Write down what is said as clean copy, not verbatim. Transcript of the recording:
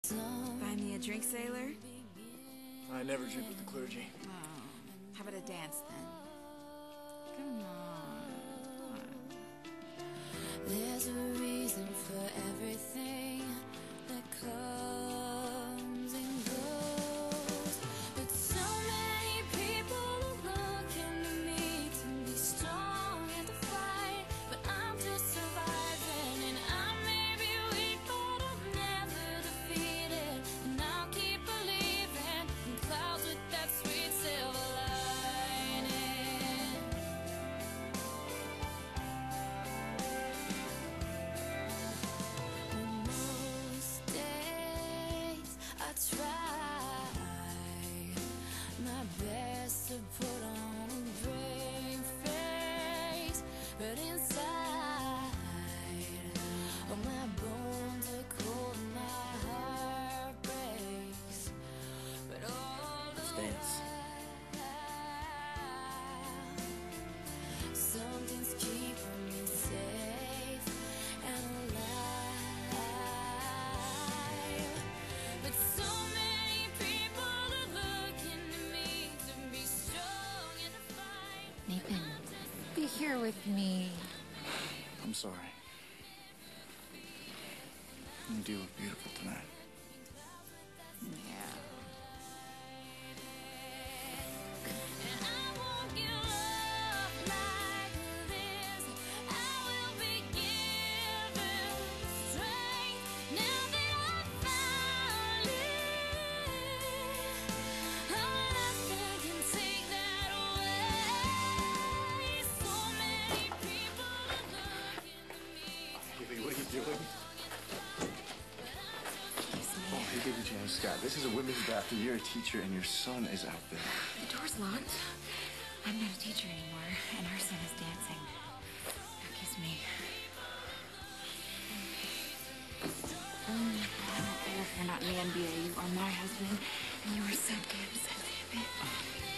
Buy me a drink, sailor? I never drink with the clergy. Oh, how about a dance then? Come on. There's a reason for everything that comes and goes, but so many people are looking to me to be strong and to fight, but I'm just surviving, and I may be weak, but I'm never defeated, and I'll keep believing in clouds with that sweet silver lining. Most days I try my best to put on a brave face, but inside, all my bones are cold and my heart breaks. But all the Let's dance. while, something's keeping me safe and alive. But so many people are looking to me to be strong and to fight. Nathan, be here with me. I'm sorry. You do look beautiful tonight. Yeah. And I won't give up like this. I will be given strength now that I found it. Oh, nothing can take that away. So many people are looking to me. Haley, what are you doing? Excuse me. Oh, hey, baby Jane Scott. This is a women's bathroom. You're a teacher, and your son is out there. The door's locked. I'm not a teacher anymore, and our son is dancing. Now kiss me. I don't care if you're not in the NBA. You are my husband, and you are so damn sensitive.